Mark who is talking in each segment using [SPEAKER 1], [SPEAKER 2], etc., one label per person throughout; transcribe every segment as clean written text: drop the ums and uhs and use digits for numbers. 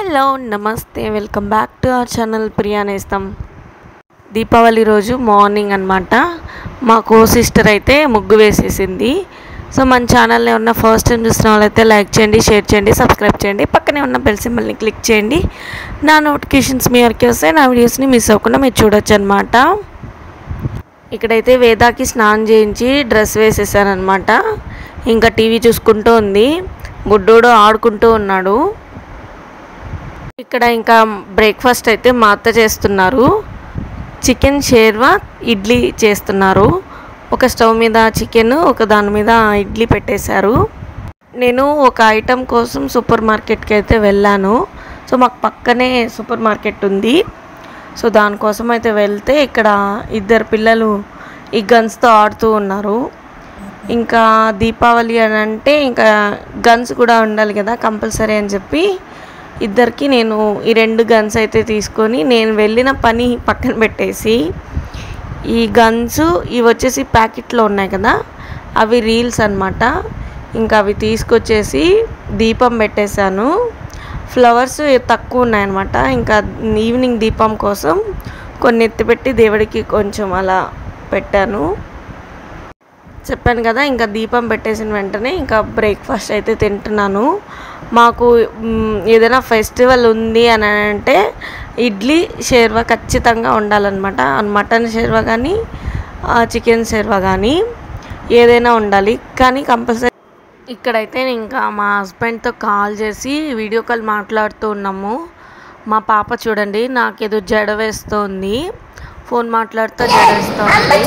[SPEAKER 1] Hello నమస్తే welcome back to our channel Priyanestam. Deepavali రోజు morning అనమాట మా కో సిస్టర్ అయితే ముగ్గు వేసేసింది. సో మన ఛానల్ని ఉన్న ఫస్ట్ టైం చూసిన వాళ్ళైతే లైక్ చేయండి, షేర్ చేయండి, సబ్స్క్రైబ్ చేయండి, పక్కనే ఉన్న బెల్ సింబల్ని క్లిక్ చేయండి. నా నోటిఫికేషన్స్ మీ వరకు వస్తే నా వీడియోస్ని మిస్ అవ్వకుండా మీరు చూడొచ్చు అనమాట. ఇక్కడైతే వేదాకి స్నానం చేయించి డ్రెస్ వేసేసాను అనమాట. ఇంకా టీవీ చూసుకుంటూ ఉంది, బుడ్డోడు ఆడుకుంటూ ఉన్నాడు. ఇక్కడ ఇంకా బ్రేక్ఫాస్ట్ అయితే మా అత్త చేస్తున్నారు. చికెన్ షేర్వా ఇడ్లీ చేస్తున్నారు. ఒక స్టవ్ మీద చికెన్, ఒక దాని మీద ఇడ్లీ పెట్టేశారు. నేను ఒక ఐటెం కోసం సూపర్ మార్కెట్కి అయితే వెళ్ళాను. సో మాకు పక్కనే సూపర్ మార్కెట్ ఉంది. సో దానికోసం అయితే వెళ్తే ఇక్కడ ఇద్దరు పిల్లలు ఈ గన్స్తో ఆడుతూ ఉన్నారు. ఇంకా దీపావళి అని అంటే ఇంకా గన్స్ కూడా ఉండాలి కదా కంపల్సరీ అని చెప్పి ఇద్దరికి నేను ఈ 2 గన్స్ అయితే తీసుకొని నేను వెళ్ళిన పని పక్కన పెట్టేసి ఈ గన్స్ ఇవి వచ్చేసి ప్యాకెట్లో ఉన్నాయి కదా అవి రీల్స్ అనమాట. ఇంకా అవి తీసుకొచ్చేసి దీపం పెట్టేశాను. ఫ్లవర్స్ తక్కువ ఉన్నాయన్నమాట. ఇంకా ఈవినింగ్ దీపం కోసం కొన్ని ఎత్తిపెట్టి దేవుడికి కొంచెం అలా పెట్టాను. చెప్పాను కదా ఇంకా దీపం పెట్టేసిన వెంటనే ఇంకా బ్రేక్ఫాస్ట్ అయితే తింటున్నాను. మాకు ఏదైనా ఫెస్టివల్ ఉంది అని అంటే ఇడ్లీ షేర్వా ఖచ్చితంగా ఉండాలన్నమాట. మటన్ షేర్వా కానీ చికెన్ షేర్వా కానీ ఏదైనా ఉండాలి. కానీ కంపల్సరీ ఇక్కడైతే ఇంకా మా హస్బెండ్తో కాల్ చేసి వీడియో కాల్ మాట్లాడుతూ ఉన్నాము. మా పాప చూడండి నాకేదో జడ వేస్తుంది, ఫోన్ మాట్లాడుతూ జడ వేస్తుంది.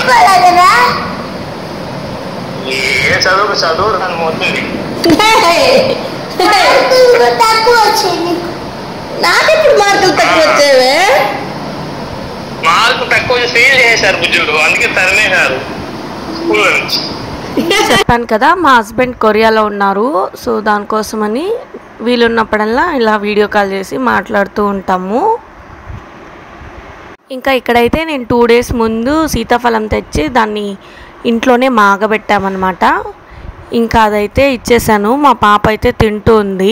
[SPEAKER 2] నాకెప్పుడు మార్కులు తక్కువ వచ్చేవే?
[SPEAKER 3] మార్కులు తక్కువ ఫెయిల్ చేశారు బుజ్జుడు, అందుకే తరిమేశారు స్కూల్ నుంచి.
[SPEAKER 1] చెప్పాను కదా మా హస్బెండ్ కొరియాలో ఉన్నారు. సో దానికోసమని వీలున్నప్పుడల్లా ఇలా వీడియో కాల్ చేసి మాట్లాడుతూ ఉంటాము. ఇంకా ఇక్కడైతే నేను 2 డేస్ ముందు సీతాఫలం తెచ్చి దాన్ని ఇంట్లోనే మాగబెట్టామన్నమాట. ఇంకా అదైతే ఇచ్చేసాను. మా పాప అయితే తింటూ ఉంది.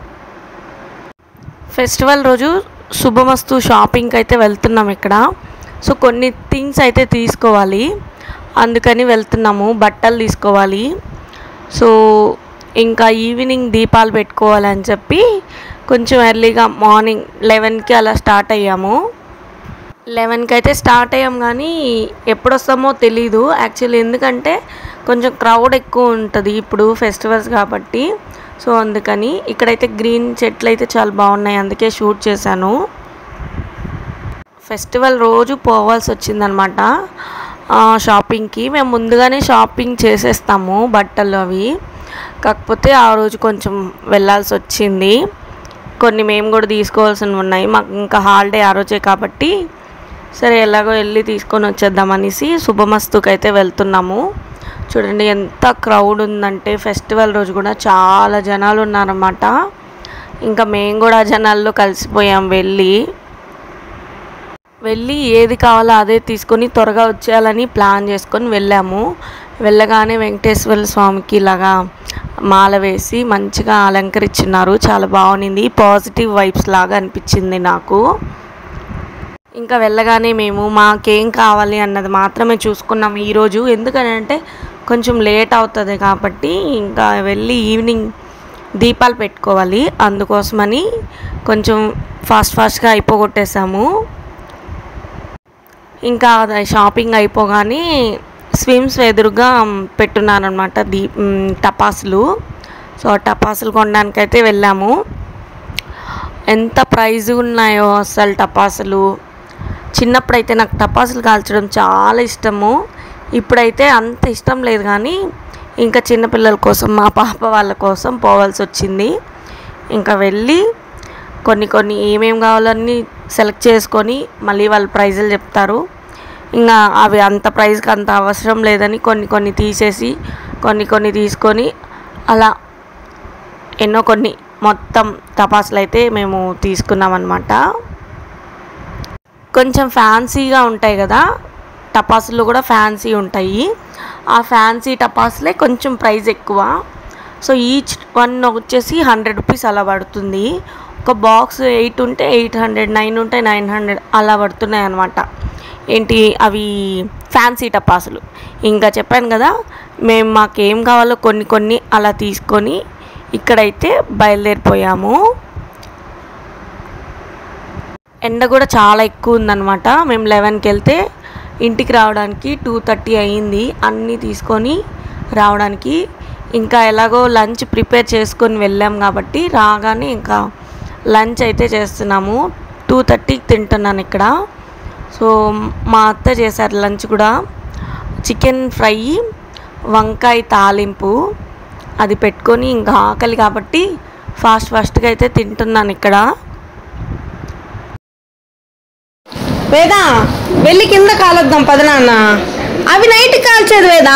[SPEAKER 1] ఫెస్టివల్ రోజు శుభమస్తు షాపింగ్కి అయితే వెళ్తున్నాం ఇక్కడ. సో కొన్ని థింగ్స్ అయితే తీసుకోవాలి, అందుకని వెళ్తున్నాము. బట్టలు తీసుకోవాలి. సో ఇంకా ఈవినింగ్ దీపాలు పెట్టుకోవాలని చెప్పి కొంచెం ఎర్లీగా మార్నింగ్ 11కి అలా స్టార్ట్ అయ్యాము. 11కి అయితే స్టార్ట్ అయ్యాం కానీ ఎప్పుడు వస్తామో తెలీదు యాక్చువల్లీ, ఎందుకంటే కొంచెం క్రౌడ్ ఎక్కువ ఉంటుంది ఇప్పుడు ఫెస్టివల్స్ కాబట్టి. సో అందుకని ఇక్కడైతే గ్రీన్ చెట్లు అయితే చాలా బాగున్నాయి, అందుకే షూట్ చేశాను. ఫెస్టివల్ రోజు పోవాల్సి వచ్చిందనమాట షాపింగ్కి. మేము ముందుగానే షాపింగ్ చేసేస్తాము బట్టలు అవి, కాకపోతే ఆ రోజు కొంచెం వెళ్ళాల్సి వచ్చింది. కొన్ని మేము కూడా తీసుకోవాల్సినవి ఉన్నాయి. మాకు ఇంకా హాలిడే ఆ రోజే కాబట్టి సరే ఎలాగో వెళ్ళి తీసుకొని వచ్చేద్దామనేసి శుభమస్తుకి అయితే వెళ్తున్నాము. చూడండి ఎంత క్రౌడ్ ఉందంటే ఫెస్టివల్ రోజు కూడా చాలా జనాలు ఉన్నారన్నమాట. ఇంకా మేము కూడా జనాల్లో కలిసిపోయాం. వెళ్ళి ఏది కావాలో అదే తీసుకొని త్వరగా వచ్చేయాలని ప్లాన్ చేసుకొని వెళ్ళాము. వెళ్ళగానే వెంకటేశ్వర స్వామికి ఇలాగా మాల వేసి మంచిగా అలంకరించున్నారు. చాలా బాగుంది, పాజిటివ్ వైబ్స్ లాగా అనిపించింది నాకు. ఇంకా వెళ్ళగానే మేము మాకేం కావాలి అన్నది మాత్రమే చూసుకున్నాం ఈరోజు. ఎందుకనంటే కొంచెం లేట్ అవుతుంది కాబట్టి ఇంకా వెళ్ళి ఈవినింగ్ దీపాలు పెట్టుకోవాలి, అందుకోసమని కొంచెం ఫాస్ట్గా అయిపోగొట్టేసాము. ఇంకా షాపింగ్ అయిపోగానే స్విమ్స్ ఎదురుగా పెట్టున్నారనమాట టపాసులు. సో టపాసులు కొనడానికైతే వెళ్ళాము. ఎంత ప్రైజ్ ఉన్నాయో అసలు టపాసులు. చిన్నప్పుడైతే నాకు టపాసులు కాల్చడం చాలా ఇష్టము, ఇప్పుడైతే అంత ఇష్టం లేదు. కానీ ఇంకా చిన్నపిల్లల కోసం మా పాప వాళ్ళ కోసం పోవాల్సి వచ్చింది. ఇంకా వెళ్ళి కొన్ని ఏమేమి కావాలని సెలెక్ట్ చేసుకొని మళ్ళీ వాళ్ళు ప్రైజులు చెప్తారు. ఇంకా అవి అంత ప్రైజ్కి అంత అవసరం లేదని కొన్ని తీసేసి కొన్ని తీసుకొని అలా కొన్ని మొత్తం టపాసులు అయితే మేము తీసుకున్నామన్నమాట. కొంచెం ఫ్యాన్సీగా ఉంటాయి కదా టపాసులు, కూడా ఫ్యాన్సీ ఉంటాయి. ఆ ఫ్యాన్సీ టపాసులే కొంచెం ప్రైస్ ఎక్కువ. సో ఈచ్ వన్ వచ్చేసి 100 రూపీస్ అలా పడుతుంది. ఒక బాక్స్ 8 ఉంటే 800, 9 ఉంటే 900 అలా పడుతున్నాయి అన్నమాట. ఏంటి అవి ఫ్యాన్సీ టపాసులు. ఇంకా చెప్పాను కదా, మేము మాకేం కావాలో కొన్ని కొన్ని అలా తీసుకొని ఇక్కడైతే బయలుదేరిపోయాము. ఎండ కూడా చాలా ఎక్కువ ఉందన్నమాట. మేము 11కి వెళ్తే ఇంటికి రావడానికి 2:30 అయ్యింది అన్నీ తీసుకొని రావడానికి. ఇంకా ఎలాగో లంచ్ ప్రిపేర్ చేసుకొని వెళ్ళాం కాబట్టి రాగానే ఇంకా లంచ్ అయితే చేస్తున్నాము. 2:30కి తింటున్నాను ఇక్కడ. సో మా అత్త చేశారు లంచ్ కూడా. చికెన్ ఫ్రై, వంకాయ తాలింపు అది పెట్టుకొని ఇంకా ఆకలి కాబట్టి ఫాస్ట్గా అయితే తింటున్నాను ఇక్కడ. వేదా వెళ్ళి కింద కాలొద్దాం పదనాన్న. అవి నైట్ కాల్చేది వేదా.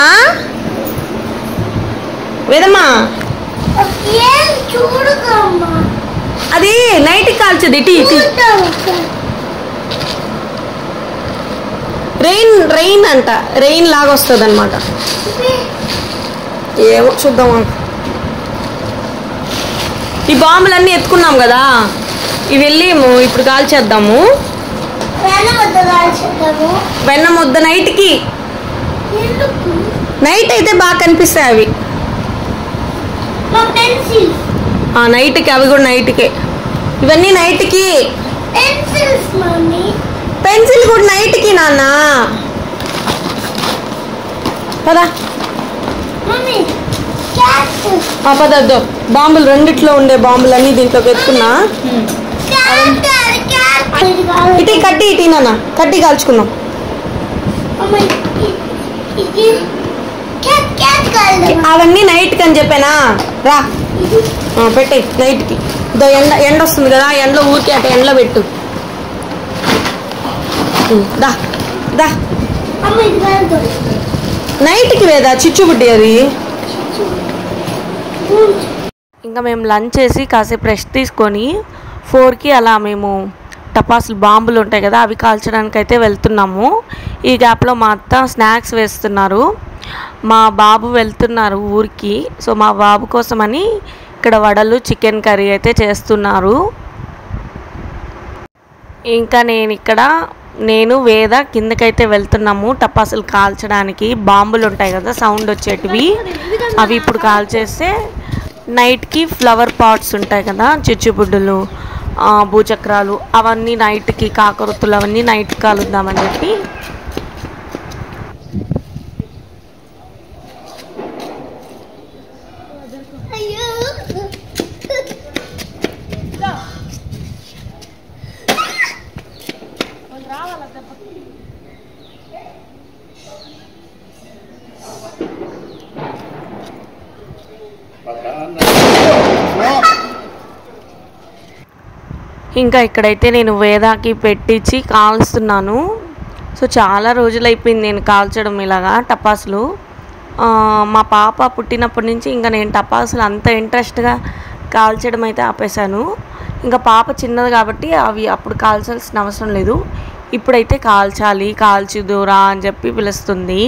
[SPEAKER 1] వేదమ్మా అది నైట్ కాల్చేది. ఇటు రెయిన్ అంట, రెయిన్ లాగా వస్తుంది అనమాట. ఏమో చూద్దామా. ఈ బాంబులన్నీ ఎత్తుకున్నాం కదా, ఇవి వెళ్ళి ఇప్పుడు కాల్చేద్దాము. వెన్న ముద్ద నైట్కి. నైట్ అయితే బాగా కనిపిస్తాయి అవి. నైట్కి అవి కూడా నైట్కే. ఇవన్నీ నైట్కి. పెన్సిల్ కూడా నైట్కి నాన్న. పదా పదద్దు. బాంబులు రెండిట్లో ఉండే బాంబులన్నీ దీంట్లోకి ఎత్తుకున్నా. ఇటీ కట్టి ఇటీ నాన్న, కట్టి కాల్చుకున్నాం. అవన్నీ నైట్కి అని చెప్పానా. రా పెట్టే నైట్కి. ఎండ వస్తుంది కదా, ఎండలో ఊరికే అట్ట ఎండలో పెట్టు. దా దా నైట్కి వేదా చిచ్చుబుడ్డి అది. ఇంకా మేము లంచ్ చేసి కాసేపు రెస్ట్ తీసుకొని 4కి అలా మేము టపాసులు బాంబులు ఉంటాయి కదా అవి కాల్చడానికి అయితే వెళ్తున్నాము. ఈ గ్యాప్లో మా అత్త స్నాక్స్ వేస్తున్నారు. మా బాబు వెళ్తున్నారు ఊరికి. సో మా బాబు కోసమని ఇక్కడ వడలు, చికెన్ కర్రీ అయితే చేస్తున్నారు. ఇంకా నేను వేద కిందకైతే వెళ్తున్నాము టపాసులు కాల్చడానికి. బాంబులు ఉంటాయి కదా సౌండ్ వచ్చేటివి, అవి ఇప్పుడు కాల్చేస్తే నైట్కి ఫ్లవర్ పాట్స్ ఉంటాయి కదా, చిచ్చుబుడ్డులు, భూచక్రాలు, అవన్నీ నైట్కి, కాకరొత్తులు అవన్నీ నైట్కి కాలుద్దామని చెప్పి. ఇంకా ఇక్కడైతే నేను వేదాకి పెట్టించి కాల్స్తున్నాను. సో చాలా రోజులు అయిపోయింది నేను కాల్చడం ఇలాగా టపాసులు. మా పాప పుట్టినప్పటి నుంచి ఇంకా నేను టపాసులు అంత ఇంట్రెస్ట్గా కాల్చడం అయితే ఆపేశాను. ఇంకా పాప చిన్నది కాబట్టి అవి అప్పుడు కాల్చాల్సిన అవసరం లేదు. ఇప్పుడైతే కాల్చుదురా అని చెప్పి పిలుస్తుంది.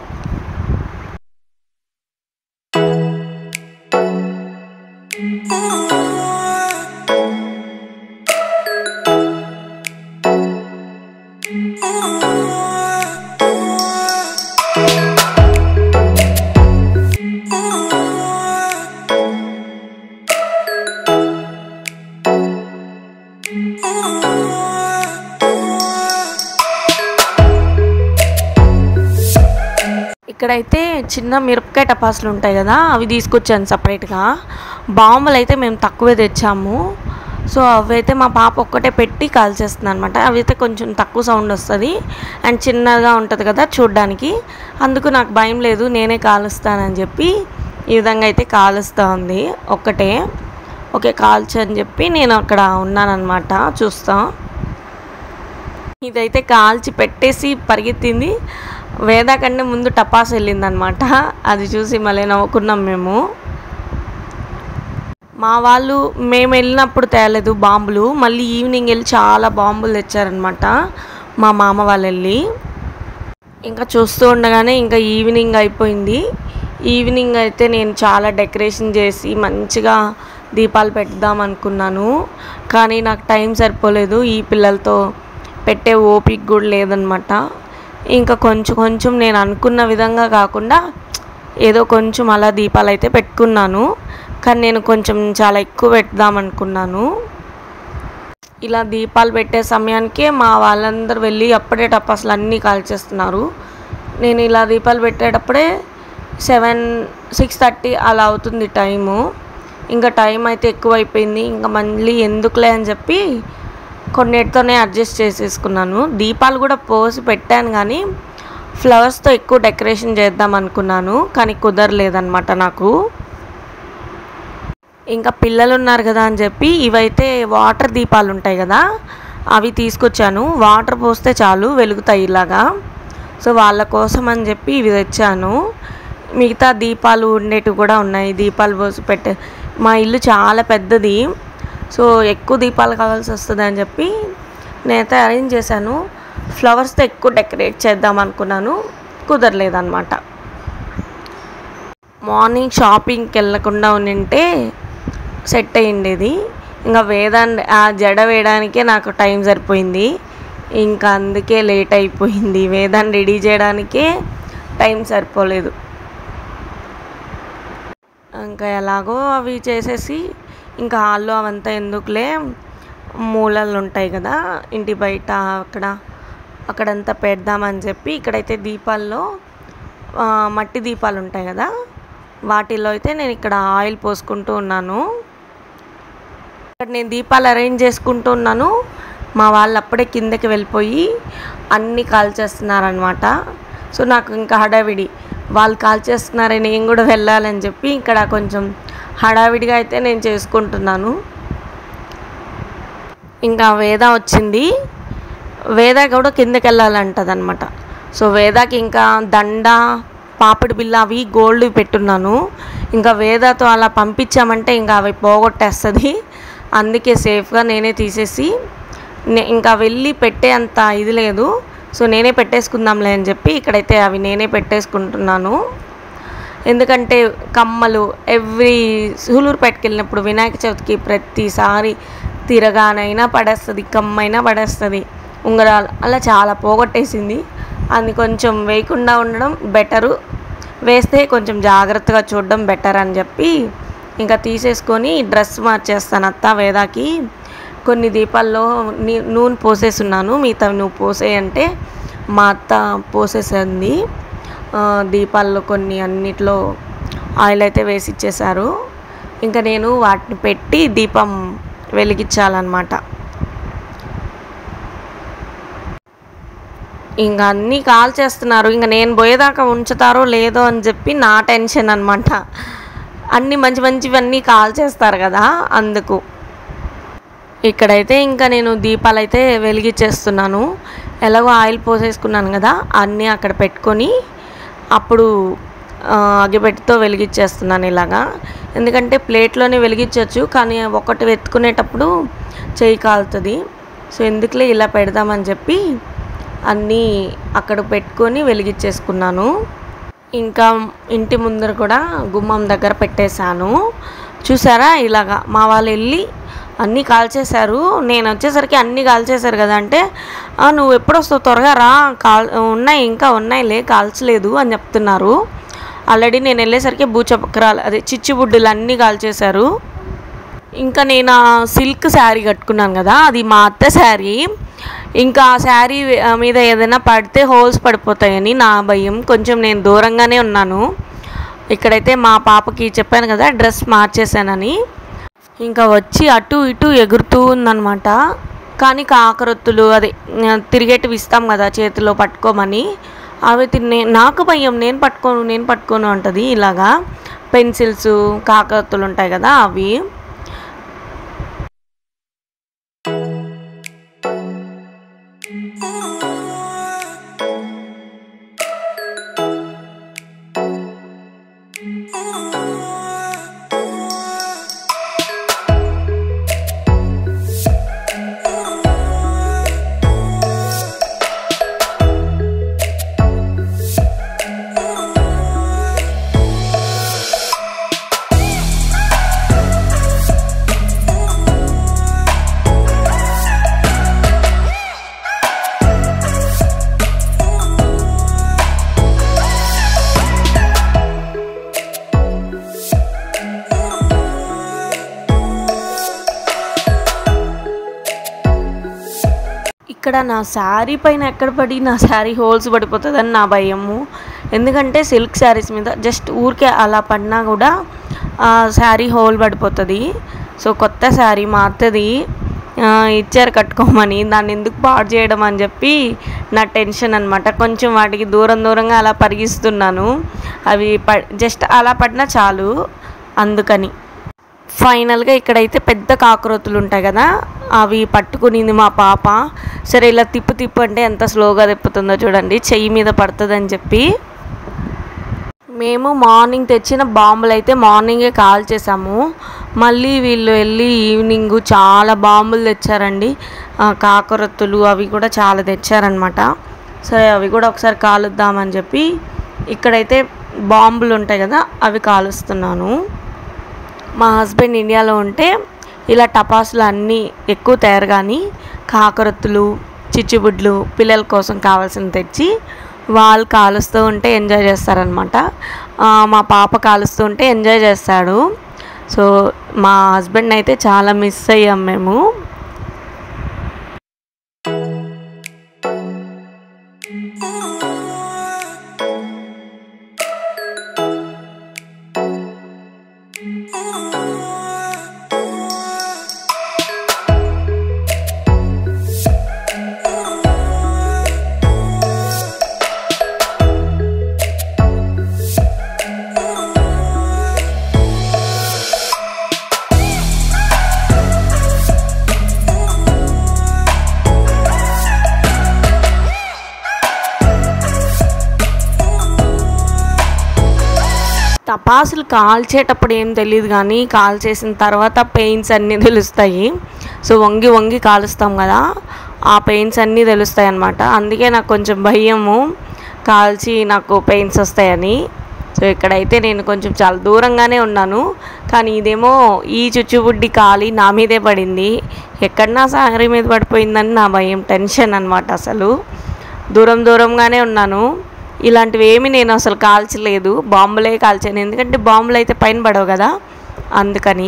[SPEAKER 1] ఇక్కడైతే చిన్న మిరపకాయ టపాసులు ఉంటాయి కదా అవి తీసుకొచ్చాను సపరేట్గా. బాంబులు అయితే మేము తక్కువే తెచ్చాము. సో అవైతే మా పాప ఒక్కటే పెట్టి కాల్చేస్తుంది అనమాట. అవి అయితే కొంచెం తక్కువ సౌండ్ వస్తుంది అండ్ చిన్నగా ఉంటుంది కదా చూడ్డానికి. అందుకు నాకు భయం లేదు, నేనే కాలుస్తానని చెప్పి ఈ విధంగా అయితే కాలుస్తూ ఉంది ఒక్కటే. ఓకే కాల్చు అని చెప్పి నేను అక్కడ ఉన్నానన్నమాట చూస్తా. ఇదైతే కాల్చి పెట్టేసి పరిగెత్తింది. వేద కంటే ముందు టపాసు వెళ్ళిందనమాట. అది చూసి మళ్ళీ నవ్వుకున్నాం మేము. మా వాళ్ళు మేము వెళ్ళినప్పుడు తేలేదు బాంబులు, మళ్ళీ ఈవినింగ్ వెళ్ళి చాలా బాంబులు తెచ్చారనమాట మా మామ వాళ్ళు వెళ్ళి. ఇంకా చూస్తూ ఉండగానే ఇంకా ఈవినింగ్ అయిపోయింది. ఈవినింగ్ అయితే నేను చాలా డెకరేషన్ చేసి మంచిగా దీపాలు పెడదాం అనుకున్నాను. కానీ నాకు టైం సరిపోలేదు, ఈ పిల్లలతో పెట్టే ఓపిక కూడా లేదనమాట. ఇంకా కొంచెం కొంచెం నేను అనుకున్న విధంగా కాకుండా ఏదో కొంచెం అలా దీపాలు అయితే పెట్టుకున్నాను. కానీ నేను కొంచెం చాలా ఎక్కువ పెడదాం అనుకున్నాను. ఇలా దీపాలు పెట్టే సమయానికే మా వాళ్ళందరూ వెళ్ళి అప్పుడే టపాసులు అన్నీ కాల్చేస్తున్నారు. నేను ఇలా దీపాలు పెట్టేటప్పుడే 6:30 అలా అవుతుంది టైము. ఇంకా టైం అయితే ఎక్కువైపోయింది. ఇంకా మళ్ళీ ఎందుకులే అని చెప్పి కొన్నిటితోనే అడ్జస్ట్ చేసేసుకున్నాను. దీపాలు కూడా పోసి పెట్టాను, కానీ ఫ్లవర్స్తో ఎక్కువ డెకరేషన్ చేద్దాం అనుకున్నాను, కానీ కుదరలేదన్నమాట నాకు. ఇంకా పిల్లలు ఉన్నారు కదా అని చెప్పి ఇవైతే వాటర్ దీపాలు ఉంటాయి కదా, అవి తీసుకొచ్చాను. వాటర్ పోస్తే చాలు వెలుగుతాయి ఇలాగా. సో వాళ్ళ కోసం అని చెప్పి ఇవి తెచ్చాను. మిగతా దీపాలు ఉండేటివి కూడా ఉన్నాయి. దీపాలు పోసి పెట్టే మా ఇల్లు చాలా పెద్దది, సో ఎక్కువ దీపాలు కావాల్సి వస్తుంది అని చెప్పి నేనైతే అరేంజ్ చేశాను. ఫ్లవర్స్తో ఎక్కువ డెకరేట్ చేద్దాం అనుకున్నాను, కుదరలేదన్నమాట. మార్నింగ్ షాపింగ్కి వెళ్ళకుండా ఉండింటే సెట్ అయ్యిండేది. ఇంకా వేదాన్ని ఆ జడ వేయడానికే నాకు టైం సరిపోయింది. ఇంకా అందుకే లేట్ అయిపోయింది. వేదాన్ని రెడీ చేయడానికే టైం సరిపోలేదు. ఇంకా ఎలాగో అవి చేసేసి ఇంకా హాల్లో అవంతా ఎందుకులే, మూలలు ఉంటాయి కదా ఇంటి బయట, అక్కడంతా పెడదామని చెప్పి ఇక్కడైతే దీపాల్లో మట్టి దీపాలు ఉంటాయి కదా, వాటిల్లో అయితే నేను ఇక్కడ ఆయిల్ పోసుకుంటూ ఉన్నాను. ఇక్కడ నేను దీపాలు అరేంజ్ చేసుకుంటూ ఉన్నాను. మా వాళ్ళు అప్పుడే కిందకి వెళ్ళిపోయి అన్నీ కాల్చేస్తున్నారనమాట. సో నాకు ఇంకా హడావిడి, వాళ్ళు కాల్చేస్తున్నారని నేను కూడా వెళ్ళాలని చెప్పి ఇక్కడ కొంచెం హడావిడిగా అయితే నేను చేసుకుంటున్నాను. ఇంకా వేద వచ్చింది. వేద కూడా కిందకి వెళ్ళాలంటది అనమాట. సో వేదకి ఇంకా దండ, పాపిడి బిల్ల అవి గోల్డ్ పెట్టున్నాను. ఇంకా వేదతో అలా పంపించామంటే ఇంకా అవి పోగొట్టేస్తుంది. అందుకే సేఫ్గా నేనే తీసేసి ఇంకా వెళ్ళి పెట్టే అంత ఇది లేదు, సో నేనే పెట్టేసుకుందాంలే అని చెప్పి ఇక్కడైతే అవి నేనే పెట్టేసుకుంటున్నాను. ఎందుకంటే కమ్మలు ఎవ్రీ సూలూరుపేటకి వెళ్ళినప్పుడు వినాయక చవితికి ప్రతిసారి తిరగానైనా పడేస్తుంది, కమ్మైనా పడేస్తుంది, ఉంగరాలు అలా చాలా పోగొట్టేసింది. అది కొంచెం వేయకుండా ఉండడం బెటరు, వేస్తే కొంచెం జాగ్రత్తగా చూడడం బెటర్ అని చెప్పి ఇంకా తీసేసుకొని డ్రెస్ మార్చేస్తాను. అత్త వేదాకి కొన్ని దీపాల్లో నూనె పోసేస్తున్నాను, మిగతా నువ్వు పోసేయంటే మా అత్త పోసేసింది. దీపాల్లో కొన్ని అన్నిట్లో ఆయిల్ అయితే వేసి ఇచ్చేశారు. ఇంకా నేను వాటిని పెట్టి దీపం వెలిగించాలన్నమాట. ఇంకా అన్నీ కాల్ చేస్తున్నారు. ఇంకా నేను పోయేదాకా ఉంచుతారో లేదో అని చెప్పి నా టెన్షన్ అనమాట. అన్నీ మంచి మంచివన్నీ కాల్ చేస్తారు కదా, అందుకు. ఇక్కడైతే ఇంకా నేను దీపాలు అయితే వెలిగించేస్తున్నాను. ఎలాగో ఆయిల్ పోసేసుకున్నాను కదా, అన్నీ అక్కడ పెట్టుకొని అప్పుడు అగ్గిపెట్టితో వెలిగించేస్తున్నాను ఇలాగా. ఎందుకంటే ప్లేట్లోనే వెలిగించవచ్చు, కానీ ఒకటి వెతుకునేటప్పుడు చేయి కాలుతుంది. సో ఎందుకులే ఇలా పెడదామని చెప్పి అన్నీ అక్కడ పెట్టుకొని వెలిగించేసుకున్నాను. ఇంకా ఇంటి ముందర కూడా గుమ్మం దగ్గర పెట్టేశాను. చూసారా ఇలాగా మా వాళ్ళు వెళ్ళి అన్నీ కాల్చేశారు. నేను వచ్చేసరికి అన్నీ కాల్చేశారు కదా అంటే, నువ్వు ఎప్పుడు వస్తావు, త్వరగా రా, ఉన్నాయి ఇంకా ఉన్నాయిలే, కాల్చలేదు అని చెప్తున్నారు. ఆల్రెడీ నేను వెళ్ళేసరికి భూచక్రాలు అదే చిచ్చుబుడ్డులు అన్నీ కాల్చేశారు. ఇంకా నేను సిల్క్ శారీ కట్టుకున్నాను కదా, అది మా అత్త శారీ. ఇంకా ఆ శారీ మీద ఏదైనా పడితే హోల్స్ పడిపోతాయని నా భయం, కొంచెం నేను దూరంగానే ఉన్నాను. ఇక్కడైతే మా పాపకి చెప్పాను కదా డ్రెస్ మార్చేసానని, ఇంకా వచ్చి అటు ఇటు ఎగురుతూ ఉందన్నమాట. కానీ కాకరొత్తులు అదే తిరిగేటివి ఇస్తాం కదా చేతిలో పట్టుకోమని, అవి నాకు భయం, నేను పట్టుకోను అంటది. ఇలాగా పెన్సిల్స్ కాకరొత్తులు ఉంటాయి కదా అవి. ఇక్కడ నా శారీ పైన ఎక్కడ పడి నా శారీ హోల్స్ పడిపోతుందని నా భయము. ఎందుకంటే సిల్క్ శారీస్ మీద జస్ట్ ఊరికే అలా పడినా కూడా శారీ హోల్ పడిపోతుంది. సో కొత్త శారీ మా అత్తది ఇచ్చారు కట్టుకోమని, దాన్ని ఎందుకు పాడు చేయడం అని చెప్పి నా టెన్షన్ అనమాట. కొంచెం వాటికి దూరంగా అలా పరిగిస్తున్నాను. అవి జస్ట్ అలా పడినా చాలు అందుకని. ఫైనల్గా ఇక్కడైతే పెద్ద కాకరొత్తులు ఉంటాయి కదా, అవి పట్టుకునింది మా పాప. సరే ఇలా తిప్పు అంటే ఎంత స్లోగా తిప్పుతుందో చూడండి, చెయ్యి మీద పడుతుందని చెప్పి. మేము మార్నింగ్ తెచ్చిన బాంబులు అయితే మార్నింగే కాల్ చేసాము. మళ్ళీ వీళ్ళు వెళ్ళి ఈవినింగ్ చాలా బాంబులు తెచ్చారండి, కాకరొత్తులు అవి కూడా చాలా తెచ్చారనమాట. సరే అవి కూడా ఒకసారి కాలుద్దామని చెప్పి ఇక్కడైతే బాంబులు ఉంటాయి కదా అవి కాలుస్తున్నాను. మా హస్బెండ్ ఇండియాలో ఉంటే ఇలా టపాసులు అన్నీ ఎక్కువ తయారు, కానీ కాకరొత్తులు చిచ్చుబుడ్లు పిల్లల కోసం కావాల్సింది తెచ్చి వాళ్ళు కాలుస్తూ ఉంటే ఎంజాయ్ చేస్తారనమాట. మా పాప కాలుస్తూ ఉంటే ఎంజాయ్ చేస్తాడు. సో మా హస్బెండ్ అయితే చాలా మిస్ అయ్యాం మేము. టపాసులు కాల్చేటప్పుడు ఏం తెలియదు, కానీ కాల్చేసిన తర్వాత పెయిన్స్ అన్నీ తెలుస్తాయి. సో వంగి కాలుస్తాం కదా, ఆ పెయిన్స్ అన్నీ తెలుస్తాయి అన్నమాట. అందుకే నాకు కొంచెం భయము, కాల్చి నాకు పెయిన్స్ వస్తాయని. సో ఇక్కడైతే నేను కొంచెం చాలా దూరంగానే ఉన్నాను, కానీ ఇదేమో ఈ చుచ్చుబుడ్డి కాలి నా మీదే పడింది. ఎక్కడన్నా సారీ మీద పడిపోయిందని నా భయం, టెన్షన్ అనమాట. అసలు దూరంగానే ఉన్నాను. ఇలాంటివి ఏమి నేను అసలు కాల్చలేదు, బాంబులే కాల్చాను. ఎందుకంటే బాంబులు అయితే పైన పడవు కదా అందుకని.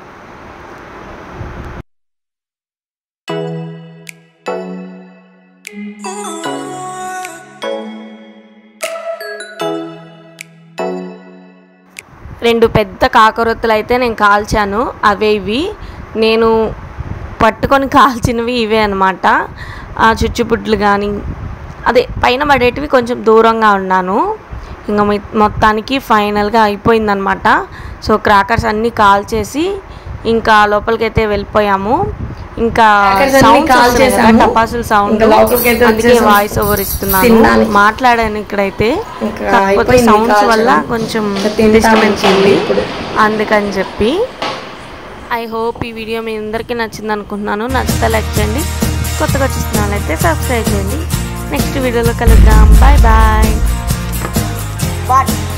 [SPEAKER 1] రెండు పెద్ద కాకరొత్తులు అయితే నేను కాల్చాను. ఇవి నేను పట్టుకొని కాల్చినవి ఇవే అనమాట. ఆ చుచ్చుబుడ్లు కానీ అదే పైన పడేటివి కొంచెం దూరంగా ఉన్నాను. ఇంకా మొత్తానికి ఫైనల్గా అయిపోయిందనమాట. సో క్రాకర్స్ అన్నీ కాల్చేసి ఇంకా లోపలికైతే వెళ్ళిపోయాము. ఇంకా టపాసులు సౌండ్, అందుకే వాయిస్ ఓవర్ ఇస్తున్నాను, మాట్లాడాను ఇక్కడైతే. కాకపోతే సౌండ్స్ వల్ల కొంచెం డిస్టర్బెన్స్ ఉంది అందుకని చెప్పి. ఐ హోప్ ఈ వీడియో మీ అందరికీ నచ్చింది అనుకుంటున్నాను. నచ్చితే లైక్ చేయండి, కొత్తగా చూస్తున్నానైతే సబ్స్క్రైబ్ చేయండి. నెక్స్ట్ వీడియోలో కలుద్దాం. Bye bye.